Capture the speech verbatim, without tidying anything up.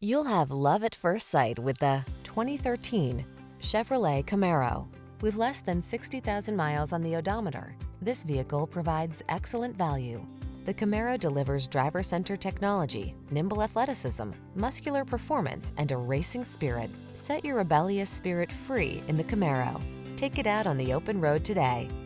You'll have love at first sight with the twenty thirteen Chevrolet Camaro. With less than sixty thousand miles on the odometer, this vehicle provides excellent value. The Camaro delivers driver-centered technology, nimble athleticism, muscular performance, and a racing spirit. Set your rebellious spirit free in the Camaro. Take it out on the open road today.